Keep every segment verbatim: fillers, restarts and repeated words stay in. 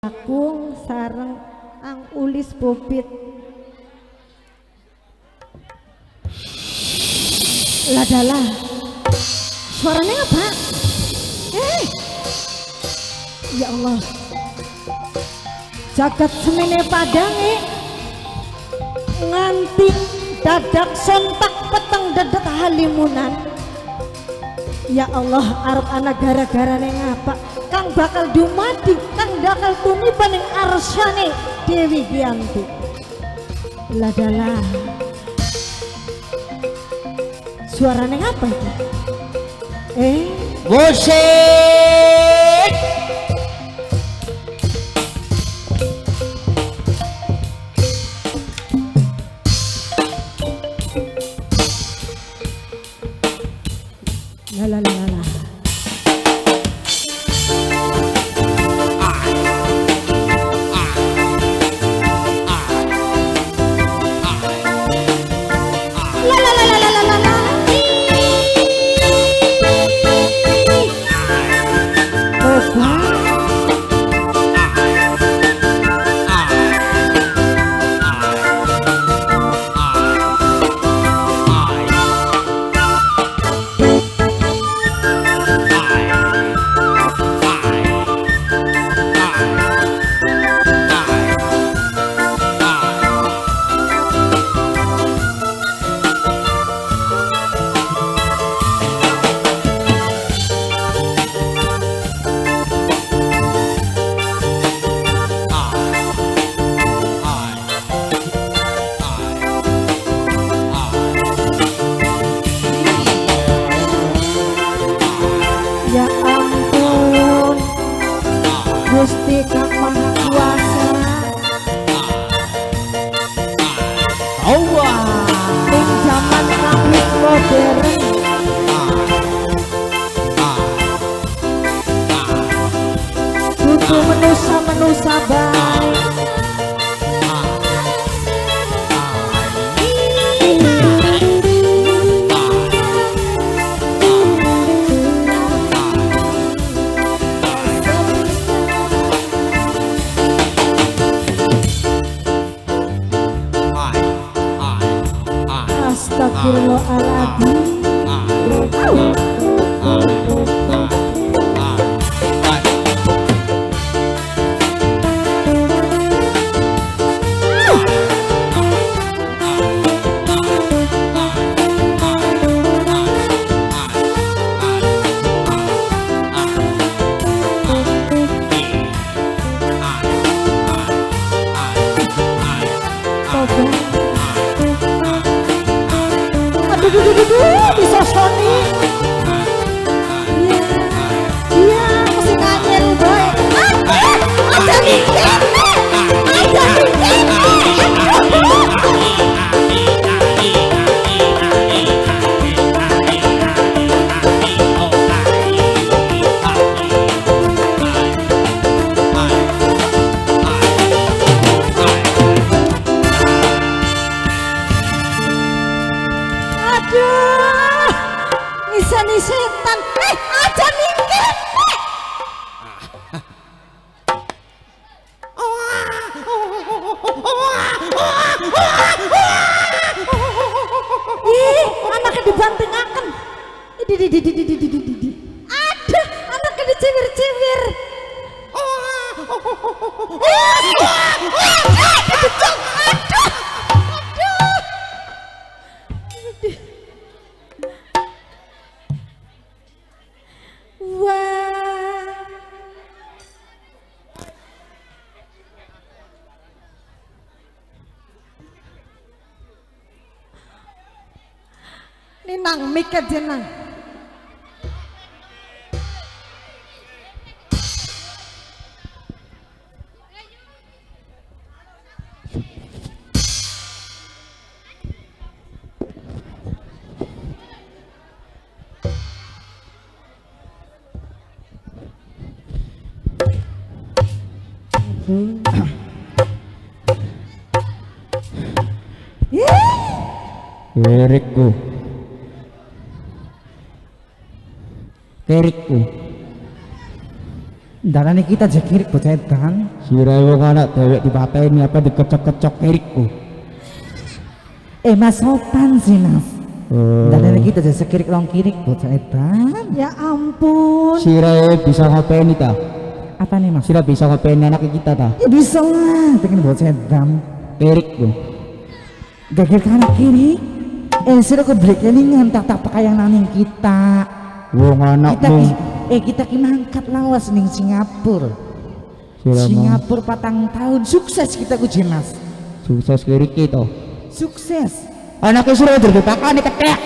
Akung sareng ang ulis bobit. Ladalah. Suaranya apa? Eh. Ya Allah. Jagat semene padange nganti dadak sontak peteng dedet halimunan. Ya Allah, arep ana gara-garane ngapa kang bakal dumadi kang bakal tumiba ning arsyane Dewi Giyanti. Ladalah. Suarane ngapa itu? Eh, musik. La la la la. Gusti Kang Maha Kuasa. Allah ning zaman kawit modern dudu menusa-menusa baik. Astagfirullahaladzim. Bisa Sony. Iya, iya, musik anyel boy. Ada di kene, ada di kene. Ini setan, eh aja mikir. Ih, anaknya dibantingaken. Ada anaknya dicewir-cewir. Ini nang mikir jenang. Lirikku, lirikku, Darane kita aja kirik bocah edan. Sira wong anak dewek dipateni apa dikecok-kecok kirikku. Eh mas sopan sih mas. Oh. Darane kita aja sekirik rong kirik bocah edan. Ya ampun. Sira bisa ngopeni ta? Apa nih mas? Sira bisa ngopeni anak kita ta? Ya bisa lah, dengan bocah edan. Kirikku. Gagir kanan kiri. Eh sira kok break kelingan tak tak pakaian naning kita. Wong anak Kita mung ki, eh kita ki mangkat lawas ning Singapura. Sira mau Singapura patang tahun sukses kita ku Mas. sukses kirik to. Sukses. Anaknya sira dipakani ketek.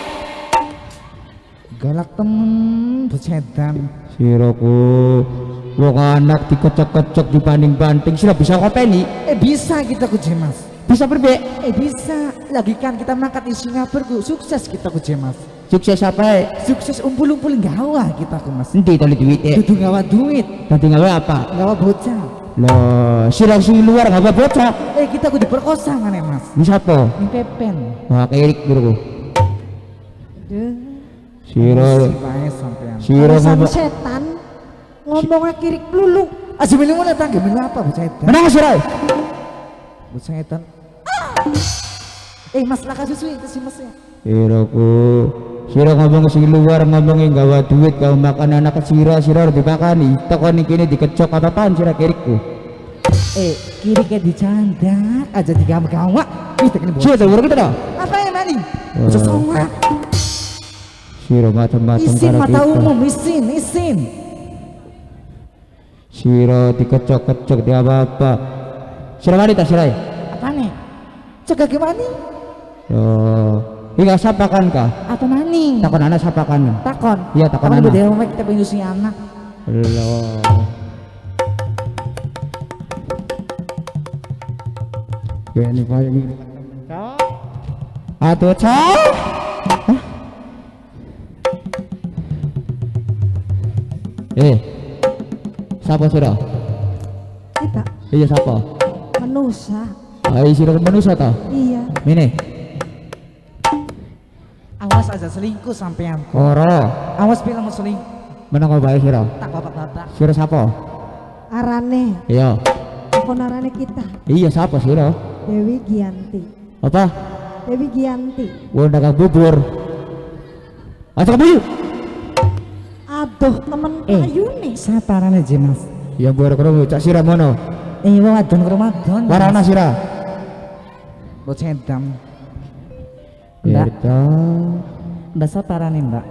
Galak temen bocah edan. Sira ku wong anak dikecok-kecok dibanding-banding sira bisa ngopeni. Eh bisa kita ku Mas. Bisa berbe. Eh bisa. Lagi kan kita mangkat di Singapura ku sukses kita ku Mas. Sukses apa? Sukses umpul-umpul gawa kita ku Mas. Endi tali duit e? Dudu gawa duit, Nanti ngawe apa? gawa bocah. Loh, sira sing luar ngawe bocah. Eh kita ku diperkosa kan ya Mas. Ini siapa? Ini pepen. Wah, kirik biru. Duh. Sira Bae sampean. sira Urusan ngomong setan ngomongnya kirik lulu. Aja minum mana tangga minum apa bocah edan? menang sira. Bocah edan. Eh Mas laka susu itu sih Mas ya. Sira ku sira ngomong sing luar ngomongin gawa duit gawa makan anak sira sira dipakani. Tekoni kene dikecok apa-apaan sira kirikku. Eh kiri kayak dicandak aja digawa-gawa. Kita kena bocah. Sira luar kita dah. Apa yang mani? Bocah songa. Sira macam-macam Isin karo mata kita. umum isin isin. Sira dikecok-kecok di apa-apa. Sira wanita sira. Apa nih? Cegah gimana? Oh, hingga sapakan kah? Apa mani? Takon anak sapakan. Takon. Iya, takon anak. Beda rumah kita punya si anak. Loh. Ya ini paling ini. Aduh, Cak. Hah? Eh. Siapa sudah? Kita Iya siapa? manusia. Ayo sira manusia ta? Iya. Mini. Awas aja selingkuh sampean. Ora. Awas bila mau selingkuh. Menang bae sira. Tak bapak bapak. Sira siapa? Arane. Iya. Apa arane kita? Iya siapa sira? Dewi Gianti. Apa? Dewi Gianti. Wong dagang bubur. Atau kamu? Aduh temen Eh. kayu nih. Saparane aja Mas. Ya buar kromo cak sira mono. Eh wong adon ke Ramadan. Warana sira. Bocah edan. Ya Mbak, ta. mbak saparane mbak.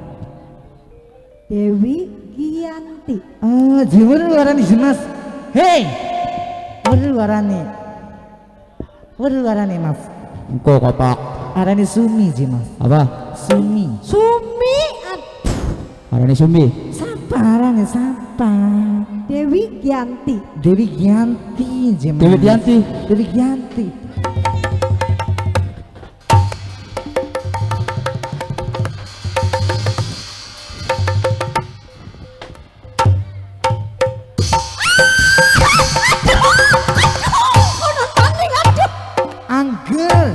Dewi Gianti. Oh, jiwur luarane Mas. Hei. Wur luarane. Wur luarane Mas. Engko kopak. Arane Sumi ji Mas. Apa? Sumi. Sumi. Aduh. Arane Sumbi. Sapa arane sapa? Dewi Gianti. Dewi Gianti ji Mas. Dewi Gianti. Dewi Gianti. Angger.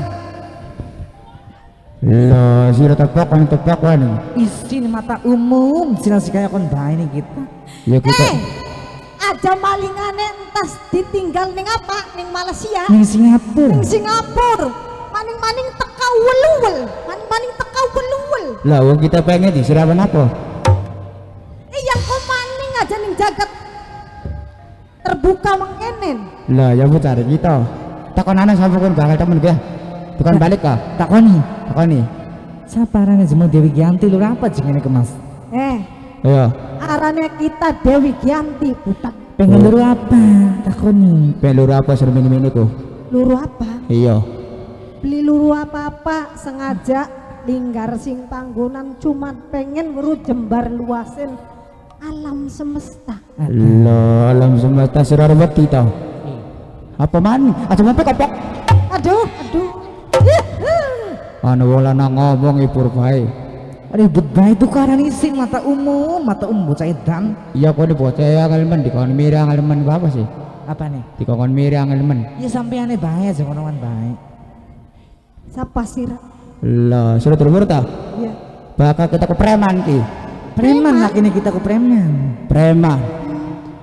Lah sira tebak kan tebak wani. Isin mata umum sila kaya kon bae nih kita. Ya kita. Eh, aja malingane entas ditinggal ning apa? Ning Malaysia. Ning Singapura. Ning Singapura. Maning-maning teka welul. Maning-maning teka welul. Lah wong kita pengen di sirapan apa? Eh yang kok maning aja ning jagat terbuka mengkenen. Lah ya bu cari kita. Takon anak sampe kon bakal temen ge. Bukan balik kah? Takoni. Takoni. Saparane jemu Dewi Gianti lu apa jengene ke Mas? Eh, Ayo. arane kita Dewi Gianti butak. Pengen Oh. luru apa? Takoni. Peluru apa sur mini-mini ku? Luru apa? Iya. Beli luru apa-apa sengaja linggar sing panggonan cuma pengen weru jembar luasin alam semesta. Lah alam semesta sira wedi ta. Apa man? Aja sampe kopok. Aduh, aduh. Ana wong lanang ngomong ibur bae. Ribet bae itu karena isin mata umum, mata umum bocah edan. Iya kok di bocah ya kalmen dikon mirang kalmen apa sih? Apa nih? Dikon mirang kalmen. Ya sampeane bae aja ngono-ngono bae. Siapa sira? Lah sudah terubur ta? Iya. Bakal kita ke preman ki. Preman laki ini kita ke preman. Preman.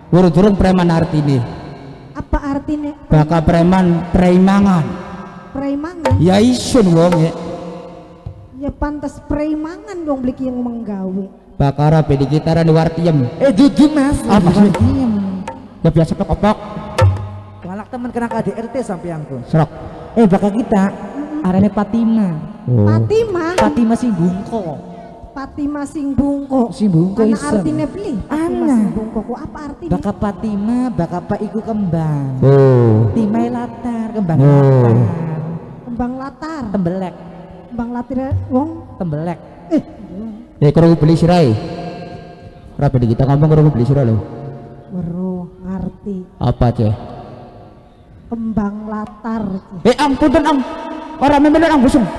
Urut-urut preman artine. Apa artinya? Baka preman preimangan. Preimangan? Ya isun wong ya. Ya pantas preimangan dong beli yang menggawe. Bakara pedi gitaran di wartiem. Eh duduk mas. Apa sih? Ya biasa pokok-pokok. Walak teman kena K D R T sampeanku. Serok. Eh bakal kita arane Fatima. Oh. Fatima? Fatima sing bungko. Fatima sing bungko. Sing bungko Ana isem. artinya beli. Fatima Ana. sing bungko ku apa artinya? Baka Fatima, baka pak iku kembang. Oh. Timai latar, kembang Oh. latar. Kembang latar. Tembelek, Kembang latar wong. tembelek. Eh, Eh kalau beli sirai. Rapi di kita ngomong kalau beli sirai lo. weruh ngerti. Apa ceh? Kembang latar. Eh ampun dan am. Orang membenar am busung.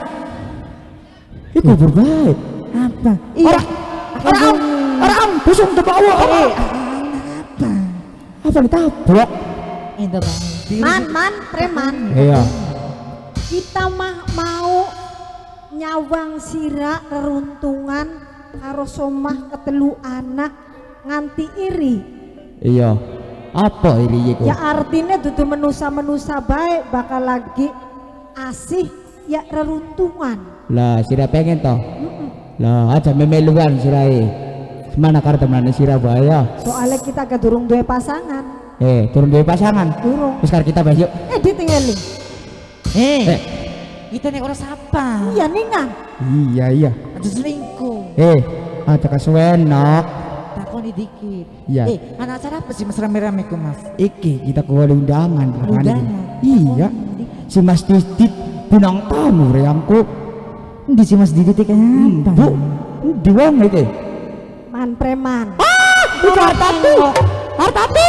Iku berbaik. Apa? Orang orang am. Orang am busung terbawa. Eh, apa? Apa ditabrak? Itu bang. Man, man, preman. Iya. Kita mah mau nyawang sira reruntungan karo somah ketelu anak nganti iri. Iya. Apa ini iku? Ya artinya dudu menusa-menusa baik bakal lagi asih ya reruntungan. Lah sira pengen toh. Lah aja memeluan sirai. Semana karo temenan Surabaya. Soalnya kita ke durung duwe pasangan. Eh turun dari pasangan. Durung. Sekarang kita bahas yuk. Eh ditinggalin. Eh, Eh. kita nih orang siapa? Iya ningan. Iya iya. Ada selingkuh. Eh ada kesuwen nok. Takoni dikit. Iya. Eh, anak acara apa sih mas rame-rame ku mas? Iki kita ke undangan. Undangan. Iya. Si Mas Didit bintang tamu reangku. Di si mas Didi kayaknya apa? Bu, di wong iki. Man preman. Itu Hartati. Hartati.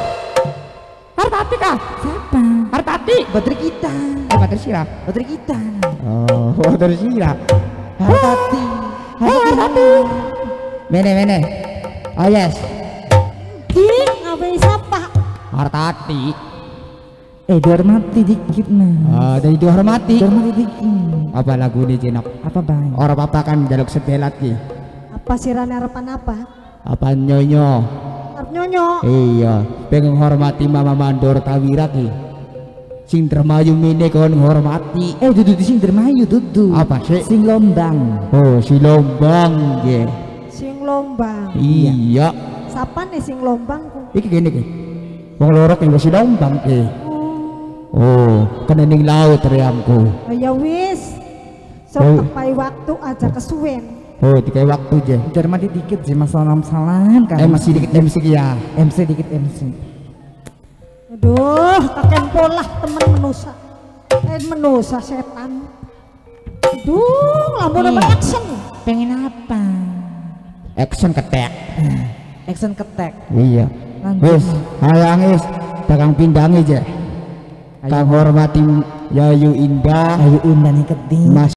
Hartati kah? Siapa? Hartati. Badri kita. Eh Patri Sira. Badri kita. Oh, Patri Sira. Hartati. Hartati. Mene mene. Oh yes. Di ngapain siapa? Hartati. Eh, dihormati dikit nah. Ah, dari dihormati. Dihormati dikit. Apa lagu ini Jenok? Apa bang? Orang apa kan jaluk sebelat ki. Apa sirane harapan apa? Apa nyonyo? Arep nyonyo. Iya, pengen hormati Mama Mandor Tawira ki. Sing termayu mine kon hormati. Eh, duduk di sini dermayu duduk. Apa sih? Sing lombang. Oh, si Lombang ye. Sing lombang. Iya. Siapa nih sing lombang ku? Iki gini ki. Wong lorok yang si Lombang ki. Oh, kenening laut riamku. Oh, ya wis. Oh. Sok tepai waktu aja kesuwen. Oh, tiga waktu je. Dihormati dikit sih mas salam salam kan. Eh masih dikit M C ki ya. M C dikit M C. Aduh, kakek polah temen menusa. Eh menusa setan. Aduh, lamun Ih. apa action? Pengen apa? Action ketek. Action ketek. Iya. Lanjut. Wis, hayang wis. Dagang pindangi je. Kang hormati Yayu Indah. Ayo undan yang keting. Mas